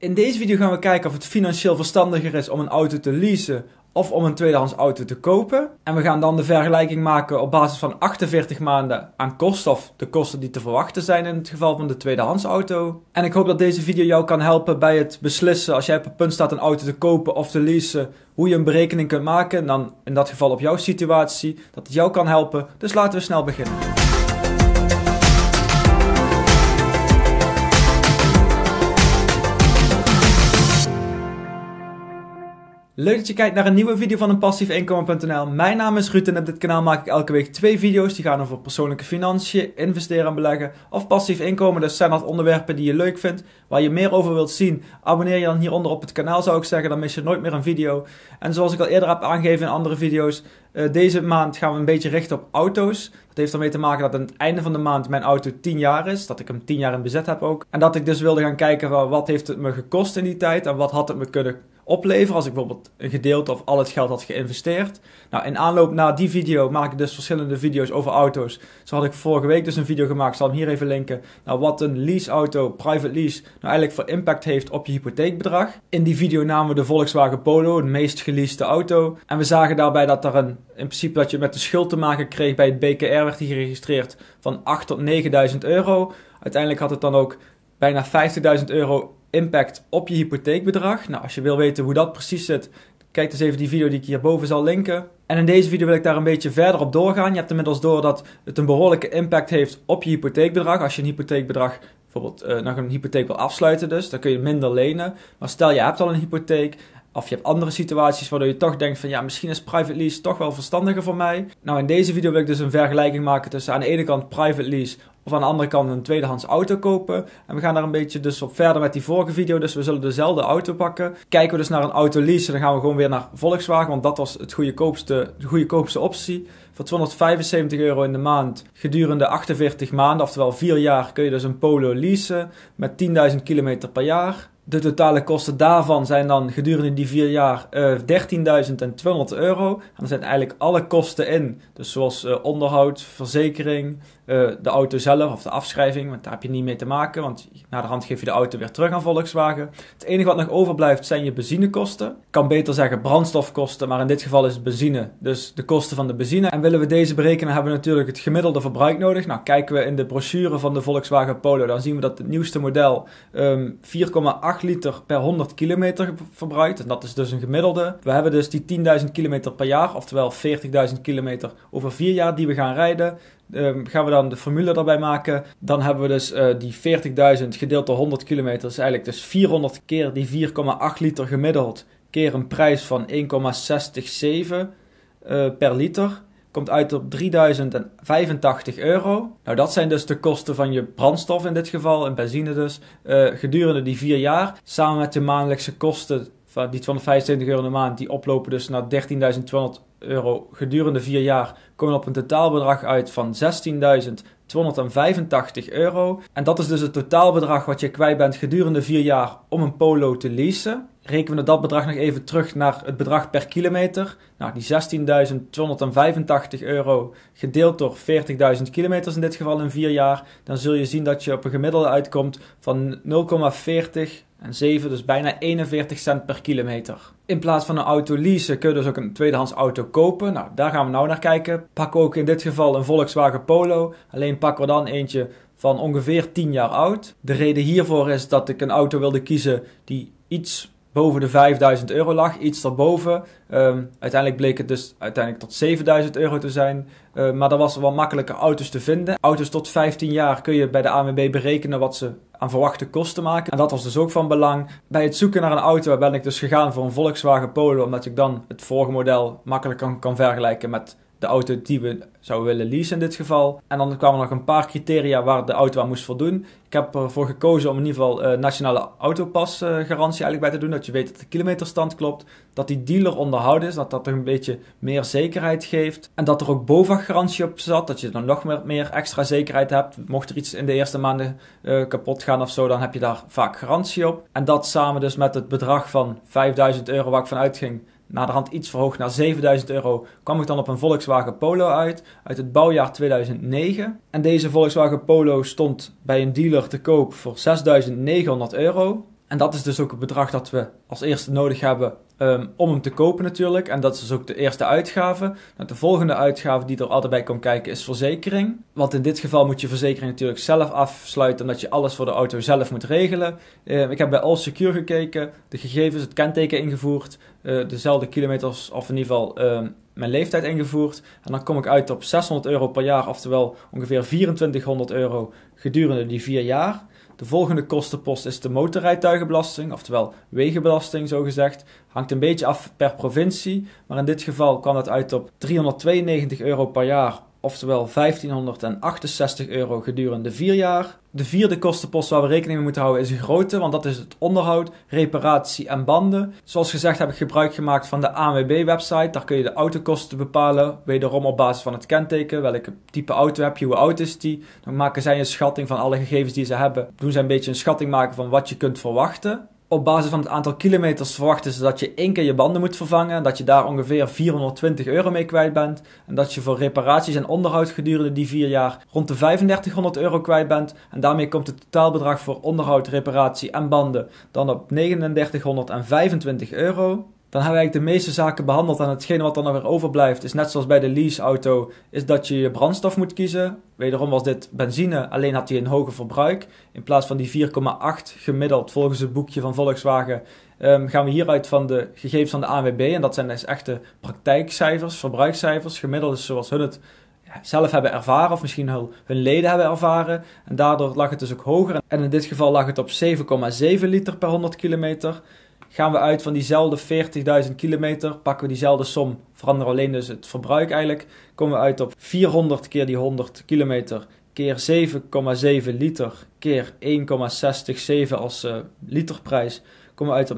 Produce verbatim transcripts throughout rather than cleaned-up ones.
In deze video gaan we kijken of het financieel verstandiger is om een auto te leasen of om een tweedehands auto te kopen. En we gaan dan de vergelijking maken op basis van achtenveertig maanden aan kosten of de kosten die te verwachten zijn in het geval van de tweedehands auto. En ik hoop dat deze video jou kan helpen bij het beslissen als jij op het punt staat een auto te kopen of te leasen, hoe je een berekening kunt maken en dan in dat geval op jouw situatie, dat het jou kan helpen. Dus laten we snel beginnen. Leuk dat je kijkt naar een nieuwe video van een passief inkomen punt n l. Mijn naam is Ruud en op dit kanaal maak ik elke week twee video's die gaan over persoonlijke financiën, investeren en beleggen of passief inkomen. Dus zijn dat onderwerpen die je leuk vindt, waar je meer over wilt zien, abonneer je dan hieronder op het kanaal zou ik zeggen, dan mis je nooit meer een video. En zoals ik al eerder heb aangegeven in andere video's, uh, deze maand gaan we een beetje richten op auto's. Dat heeft ermee te maken dat aan het einde van de maand mijn auto tien jaar is, dat ik hem tien jaar in bezit heb ook. En dat ik dus wilde gaan kijken van wat heeft het me gekost in die tijd en wat had het me kunnen opleveren als ik bijvoorbeeld een gedeelte of al het geld had geïnvesteerd. Nou, in aanloop naar die video maak ik dus verschillende video's over auto's. Zo had ik vorige week dus een video gemaakt, ik zal hem hier even linken, nou wat een leaseauto, private lease, nou eigenlijk voor impact heeft op je hypotheekbedrag. In die video namen we de Volkswagen Polo, de meest geleaste auto. En we zagen daarbij dat er een, in principe dat je met de schuld te maken kreeg bij het B K R werd die geregistreerd van acht tot negenduizend euro. Uiteindelijk had het dan ook bijna vijftigduizend euro impact op je hypotheekbedrag. Nou, als je wil weten hoe dat precies zit, kijk dus even die video die ik hierboven zal linken. En in deze video wil ik daar een beetje verder op doorgaan. Je hebt inmiddels door dat het een behoorlijke impact heeft op je hypotheekbedrag. Als je een hypotheekbedrag, bijvoorbeeld uh, nog een hypotheek wil afsluiten dus, dan kun je minder lenen. Maar stel je hebt al een hypotheek, of je hebt andere situaties waardoor je toch denkt van ja, misschien is private lease toch wel verstandiger voor mij. Nou, in deze video wil ik dus een vergelijking maken tussen aan de ene kant private lease of aan de andere kant een tweedehands auto kopen. En we gaan daar een beetje dus op verder met die vorige video. Dus we zullen dezelfde auto pakken. Kijken we dus naar een auto lease, dan gaan we gewoon weer naar Volkswagen. Want dat was het goedkoopste, de goedkoopste optie. Voor tweehonderdvijfenzeventig euro in de maand gedurende achtenveertig maanden. Oftewel vier jaar kun je dus een Polo leasen met tienduizend kilometer per jaar. De totale kosten daarvan zijn dan gedurende die vier jaar uh, dertienduizend tweehonderd euro. En er zijn eigenlijk alle kosten in. Dus zoals uh, onderhoud, verzekering, uh, de auto zelf of de afschrijving. Want daar heb je niet mee te maken, want na de hand geef je de auto weer terug aan Volkswagen. Het enige wat nog overblijft zijn je benzinekosten. Ik kan beter zeggen brandstofkosten, maar in dit geval is het benzine. Dus de kosten van de benzine. En willen we deze berekenen, hebben we natuurlijk het gemiddelde verbruik nodig. Nou, kijken we in de brochure van de Volkswagen Polo, dan zien we dat het nieuwste model um, vier komma acht liter per honderd kilometer verbruikt. En dat is dus een gemiddelde. We hebben dus die tienduizend kilometer per jaar, oftewel veertigduizend kilometer over vier jaar die we gaan rijden. Um, gaan we dan de formule erbij maken. Dan hebben we dus uh, die veertigduizend gedeeld door honderd kilometer. is eigenlijk dus vierhonderd keer die vier komma acht liter gemiddeld. Keer een prijs van één komma zesenzestig uh, per liter. Komt uit op drieduizend vijfentachtig euro. Nou, dat zijn dus de kosten van je brandstof in dit geval, en benzine dus, uh, gedurende die vier jaar. Samen met de maandelijkse kosten van die tweehonderdvijfenzeventig euro in de maand, die oplopen dus naar dertienduizend tweehonderd euro gedurende vier jaar, komen op een totaalbedrag uit van zestienduizend tweehonderdvijfentachtig euro. En dat is dus het totaalbedrag wat je kwijt bent gedurende vier jaar om een Polo te leasen. Rekenen we dat bedrag nog even terug naar het bedrag per kilometer. Nou, die zestienduizend tweehonderdvijfentachtig euro gedeeld door veertigduizend kilometers in dit geval in vier jaar. Dan zul je zien dat je op een gemiddelde uitkomt van nul komma veertig en zeven, dus bijna eenenveertig cent per kilometer. In plaats van een auto leasen kun je dus ook een tweedehands auto kopen. Nou, daar gaan we nou naar kijken. Pakken we ook in dit geval een Volkswagen Polo. Alleen pakken we dan eentje van ongeveer tien jaar oud. De reden hiervoor is dat ik een auto wilde kiezen die iets boven de vijfduizend euro lag, iets daarboven. Um, uiteindelijk bleek het dus uiteindelijk tot zevenduizend euro te zijn. Uh, maar er was wel makkelijker auto's te vinden. Auto's tot vijftien jaar kun je bij de A N W B berekenen wat ze aan verwachte kosten maken. En dat was dus ook van belang. Bij het zoeken naar een auto ben ik dus gegaan voor een Volkswagen Polo, omdat ik dan het vorige model makkelijk kan, kan vergelijken met de auto die we zouden willen leasen in dit geval. En dan kwamen er nog een paar criteria waar de auto aan moest voldoen. Ik heb ervoor gekozen om in ieder geval uh, nationale autopas uh, garantie eigenlijk bij te doen. Dat je weet dat de kilometerstand klopt. Dat die dealer onderhouden is. Dat dat er een beetje meer zekerheid geeft. En dat er ook BOVAG garantie op zat. Dat je dan nog meer, meer extra zekerheid hebt. Mocht er iets in de eerste maanden uh, kapot gaan of zo, dan heb je daar vaak garantie op. En dat samen dus met het bedrag van vijfduizend euro waar ik van uitging, naderhand iets verhoogd naar zevenduizend euro, kwam ik dan op een Volkswagen Polo uit, uit het bouwjaar tweeduizend negen. En deze Volkswagen Polo stond bij een dealer te koop voor zesduizend negenhonderd euro. En dat is dus ook het bedrag dat we als eerste nodig hebben um, om hem te kopen natuurlijk. En dat is dus ook de eerste uitgave. Nou, de volgende uitgave die er altijd bij komt kijken is verzekering. Want in dit geval moet je verzekering natuurlijk zelf afsluiten, omdat je alles voor de auto zelf moet regelen. Uh, ik heb bij All Secure gekeken, de gegevens, het kenteken ingevoerd, uh, dezelfde kilometers of in ieder geval uh, mijn leeftijd ingevoerd. En dan kom ik uit op zeshonderd euro per jaar, oftewel ongeveer vierentwintighonderd euro gedurende die vier jaar. De volgende kostenpost is de motorrijtuigenbelasting, oftewel wegenbelasting zogezegd. Hangt een beetje af per provincie, maar in dit geval kwam dat uit op driehonderdtweeënnegentig euro per jaar, oftewel vijftienhonderdachtenzestig euro gedurende vier jaar. De vierde kostenpost waar we rekening mee moeten houden is een grote, want dat is het onderhoud, reparatie en banden. Zoals gezegd heb ik gebruik gemaakt van de A N W B-website. Daar kun je de autokosten bepalen, wederom op basis van het kenteken. Welke type auto heb je, hoe oud is die? Dan maken zij een schatting van alle gegevens die ze hebben. Doen zij een beetje een schatting maken van wat je kunt verwachten. Op basis van het aantal kilometers verwachten ze dat je één keer je banden moet vervangen. En dat je daar ongeveer vierhonderdtwintig euro mee kwijt bent. En dat je voor reparaties en onderhoud gedurende die vier jaar rond de vijfendertighonderd euro kwijt bent. En daarmee komt het totaalbedrag voor onderhoud, reparatie en banden dan op negenendertighonderdvijfentwintig euro. Dan hebben we eigenlijk de meeste zaken behandeld en hetgene wat dan nog weer overblijft is net zoals bij de leaseauto, is dat je je brandstof moet kiezen. Wederom was dit benzine, alleen had hij een hoger verbruik. In plaats van die vier komma acht gemiddeld volgens het boekje van Volkswagen um, gaan we hieruit van de gegevens van de A N W B. En dat zijn dus echte praktijkcijfers, verbruikscijfers. Gemiddeld is zoals hun het zelf hebben ervaren of misschien hun leden hebben ervaren. En daardoor lag het dus ook hoger. En in dit geval lag het op zeven komma zeven liter per honderd kilometer. Gaan we uit van diezelfde veertigduizend kilometer, pakken we diezelfde som, veranderen alleen dus het verbruik eigenlijk, komen we uit op vierhonderd keer die honderd kilometer keer zeven komma zeven liter keer één komma zesenzestig als uh, literprijs, komen we uit op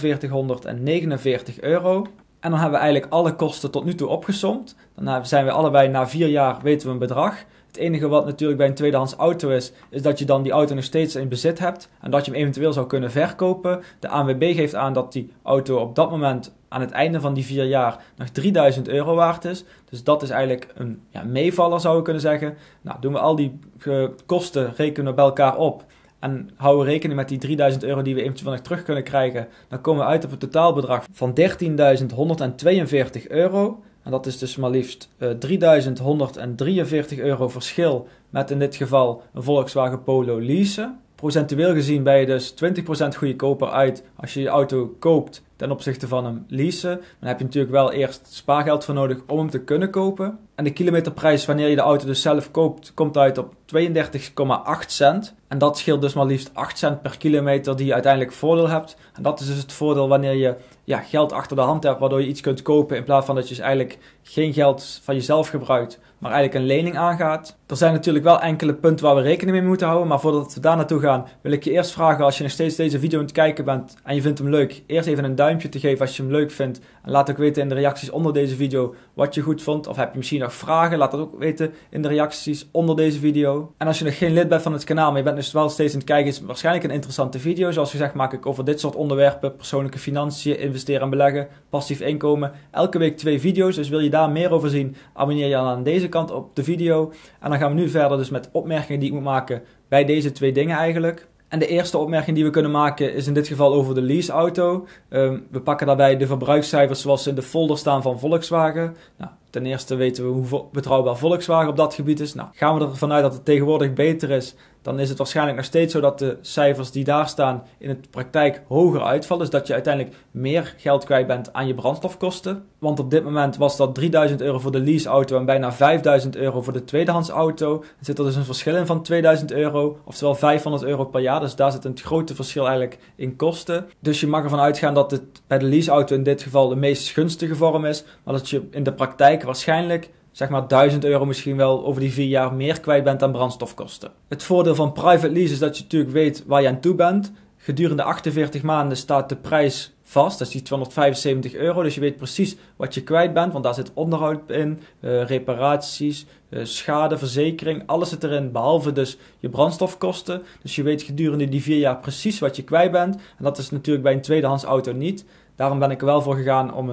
negenenveertighonderdnegenenveertig euro. En dan hebben we eigenlijk alle kosten tot nu toe opgesomd. Dan zijn we allebei na vier jaar weten we een bedrag. Het enige wat natuurlijk bij een tweedehands auto is, is dat je dan die auto nog steeds in bezit hebt en dat je hem eventueel zou kunnen verkopen. De A N W B geeft aan dat die auto op dat moment aan het einde van die vier jaar nog drieduizend euro waard is. Dus dat is eigenlijk een ja, meevaller zou je kunnen zeggen. Nou, doen we al die uh, kosten, rekenen we bij elkaar op en houden we rekening met die drieduizend euro die we eventueel nog terug kunnen krijgen. Dan komen we uit op een totaalbedrag van dertienduizend honderdtweeënveertig euro. En dat is dus maar liefst uh, drieduizend honderddrieënveertig euro verschil met in dit geval een Volkswagen Polo leasen. Procentueel gezien ben je dus twintig procent goedkoper uit als je je auto koopt ten opzichte van hem leasen. Dan heb je natuurlijk wel eerst spaargeld voor nodig om hem te kunnen kopen. En de kilometerprijs wanneer je de auto dus zelf koopt, komt uit op tweeëndertig komma acht cent. En dat scheelt dus maar liefst acht cent per kilometer die je uiteindelijk voordeel hebt. En dat is dus het voordeel wanneer je ja, geld achter de hand hebt, waardoor je iets kunt kopen in plaats van dat je dus eigenlijk geen geld van jezelf gebruikt, maar eigenlijk een lening aangaat. Er zijn natuurlijk wel enkele punten waar we rekening mee moeten houden, maar voordat we daar naartoe gaan, wil ik je eerst vragen, als je nog steeds deze video aan het kijken bent en je vindt hem leuk, eerst even een duimpje te geven als je hem leuk vindt. En laat ook weten in de reacties onder deze video wat je goed vond. Of heb je misschien nog vragen, laat dat ook weten in de reacties onder deze video. En als je nog geen lid bent van het kanaal, maar je bent dus wel steeds aan het kijken, is het waarschijnlijk een interessante video. Zoals gezegd maak ik over dit soort onderwerpen, persoonlijke financiën, investeren en beleggen, passief inkomen, elke week twee video's. Dus wil je daar meer over zien, abonneer je dan aan deze kant op de video. En dan gaan we nu verder dus met opmerkingen die ik moet maken bij deze twee dingen eigenlijk. En de eerste opmerking die we kunnen maken is in dit geval over de leaseauto. Um, we pakken daarbij de verbruikscijfers zoals ze in de folder staan van Volkswagen. Nou, ten eerste weten we hoe betrouwbaar Volkswagen op dat gebied is. Nou, gaan we ervan uit dat het tegenwoordig beter is, dan is het waarschijnlijk nog steeds zo dat de cijfers die daar staan in de praktijk hoger uitvallen. Dus dat je uiteindelijk meer geld kwijt bent aan je brandstofkosten. Want op dit moment was dat drieduizend euro voor de leaseauto en bijna vijfduizend euro voor de tweedehands auto. Er zit er dus een verschil in van tweeduizend euro, oftewel vijfhonderd euro per jaar. Dus daar zit een grote verschil eigenlijk in kosten. Dus je mag ervan uitgaan dat het bij de leaseauto in dit geval de meest gunstige vorm is. Maar dat je in de praktijk waarschijnlijk zeg maar duizend euro misschien wel over die vier jaar meer kwijt bent aan brandstofkosten. Het voordeel van private lease is dat je natuurlijk weet waar je aan toe bent. Gedurende achtenveertig maanden staat de prijs vast, dat is die tweehonderdvijfenzeventig euro. Dus je weet precies wat je kwijt bent, want daar zit onderhoud in, uh, reparaties, uh, schade, verzekering, alles zit erin, behalve dus je brandstofkosten. Dus je weet gedurende die vier jaar precies wat je kwijt bent. En dat is natuurlijk bij een tweedehands auto niet. Daarom ben ik er wel voor gegaan om een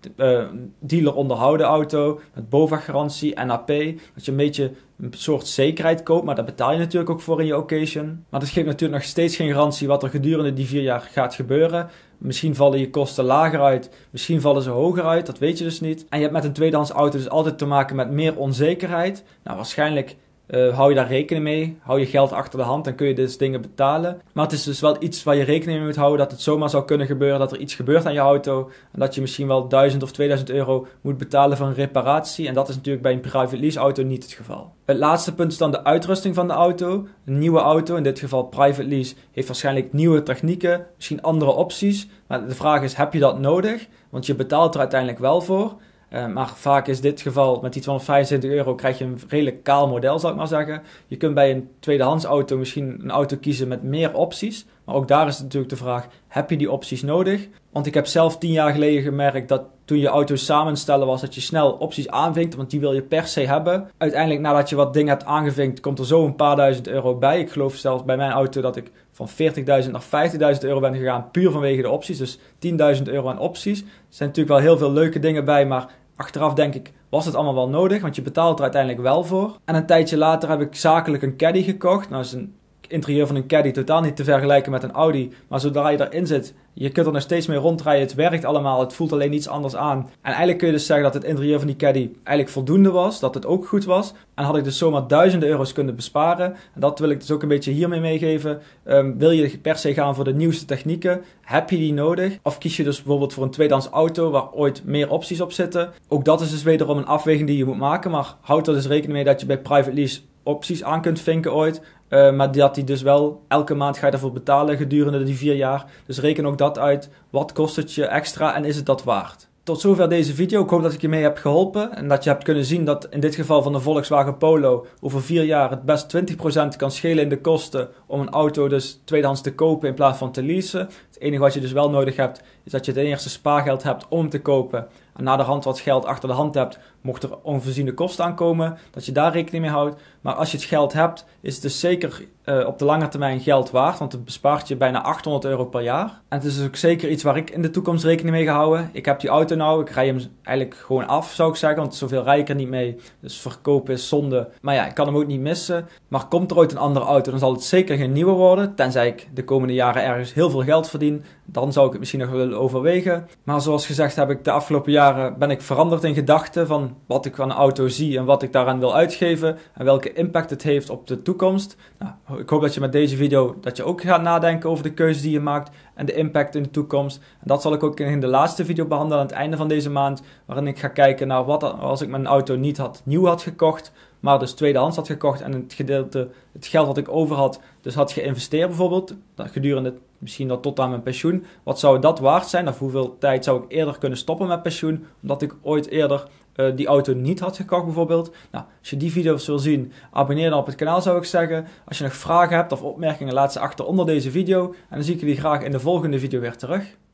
uh, dealer onderhouden auto, met BOVAG-garantie, N A P, dat je een beetje een soort zekerheid koopt, maar daar betaal je natuurlijk ook voor in je occasion. Maar dat geeft natuurlijk nog steeds geen garantie wat er gedurende die vier jaar gaat gebeuren. Misschien vallen je kosten lager uit, misschien vallen ze hoger uit, dat weet je dus niet. En je hebt met een tweedehands auto dus altijd te maken met meer onzekerheid. Nou, waarschijnlijk uh, hou je daar rekening mee, hou je geld achter de hand en kun je dus dingen betalen. Maar het is dus wel iets waar je rekening mee moet houden, dat het zomaar zou kunnen gebeuren dat er iets gebeurt aan je auto. En dat je misschien wel duizend of tweeduizend euro moet betalen voor een reparatie. En dat is natuurlijk bij een private lease auto niet het geval. Het laatste punt is dan de uitrusting van de auto. Een nieuwe auto, in dit geval private lease, heeft waarschijnlijk nieuwe technieken, misschien andere opties. Maar de vraag is, heb je dat nodig? Want je betaalt er uiteindelijk wel voor. Uh, maar vaak is dit geval, met die tweehonderdvijfentwintig euro krijg je een redelijk kaal model, zal ik maar zeggen. Je kunt bij een tweedehands auto misschien een auto kiezen met meer opties. Maar ook daar is natuurlijk de vraag, heb je die opties nodig? Want ik heb zelf tien jaar geleden gemerkt dat toen je auto samenstellen was, dat je snel opties aanvinkt, want die wil je per se hebben. Uiteindelijk, nadat je wat dingen hebt aangevinkt, komt er zo een paar duizend euro bij. Ik geloof zelfs bij mijn auto dat ik van veertigduizend naar vijftigduizend euro ben gegaan, puur vanwege de opties. Dus tienduizend euro aan opties. Er zijn natuurlijk wel heel veel leuke dingen bij, maar achteraf denk ik, was het allemaal wel nodig? Want je betaalt er uiteindelijk wel voor. En een tijdje later heb ik zakelijk een Caddy gekocht. Nou, is een interieur van een Caddy totaal niet te vergelijken met een Audi. Maar zodra je erin zit, je kunt er nog steeds mee rondrijden. Het werkt allemaal, het voelt alleen iets anders aan. En eigenlijk kun je dus zeggen dat het interieur van die Caddy eigenlijk voldoende was. Dat het ook goed was. En had ik dus zomaar duizenden euro's kunnen besparen. En dat wil ik dus ook een beetje hiermee meegeven. Um, wil je per se gaan voor de nieuwste technieken? Heb je die nodig? Of kies je dus bijvoorbeeld voor een tweedehands auto waar ooit meer opties op zitten? Ook dat is dus wederom een afweging die je moet maken. Maar houd er dus rekening mee dat je bij private lease opties aan kunt vinken ooit. Uh, maar dat die dus wel elke maand ga je daarvoor betalen gedurende die vier jaar. Dus reken ook dat uit. Wat kost het je extra en is het dat waard? Tot zover deze video. Ik hoop dat ik je mee heb geholpen. En dat je hebt kunnen zien dat in dit geval van de Volkswagen Polo over vier jaar het best twintig procent kan schelen in de kosten om een auto dus tweedehands te kopen in plaats van te leasen. Het enige wat je dus wel nodig hebt is dat je ten eerste spaargeld hebt om te kopen. En na de hand wat geld achter de hand hebt, mocht er onvoorziene kosten aankomen, dat je daar rekening mee houdt. Maar als je het geld hebt, is het dus zeker uh, op de lange termijn geld waard, want het bespaart je bijna achthonderd euro per jaar. En het is dus ook zeker iets waar ik in de toekomst rekening mee ga houden. Ik heb die auto nou, ik rij hem eigenlijk gewoon af, zou ik zeggen, want zoveel rij ik er niet mee. Dus verkopen is zonde. Maar ja, ik kan hem ook niet missen. Maar komt er ooit een andere auto, dan zal het zeker geen nieuwe worden, tenzij ik de komende jaren ergens heel veel geld verdien. Dan zou ik het misschien nog willen overwegen. Maar zoals gezegd heb ik de afgelopen jaren ben ik veranderd in gedachten van wat ik van een auto zie en wat ik daaraan wil uitgeven en welke impact het heeft op de toekomst. Nou, ik hoop dat je met deze video dat je ook gaat nadenken over de keuzes die je maakt en de impact in de toekomst. En dat zal ik ook in de laatste video behandelen aan het einde van deze maand, waarin ik ga kijken naar wat als ik mijn auto niet had nieuw had gekocht, maar dus tweedehands had gekocht en het gedeelte, het geld dat ik over had, dus had geïnvesteerd bijvoorbeeld, gedurende misschien dat tot aan mijn pensioen. Wat zou dat waard zijn? Of hoeveel tijd zou ik eerder kunnen stoppen met pensioen, omdat ik ooit eerder uh, die auto niet had gekocht bijvoorbeeld? Nou, als je die video's wil zien, abonneer dan op het kanaal zou ik zeggen. Als je nog vragen hebt of opmerkingen, laat ze achter onder deze video. En dan zie ik jullie graag in de volgende video weer terug.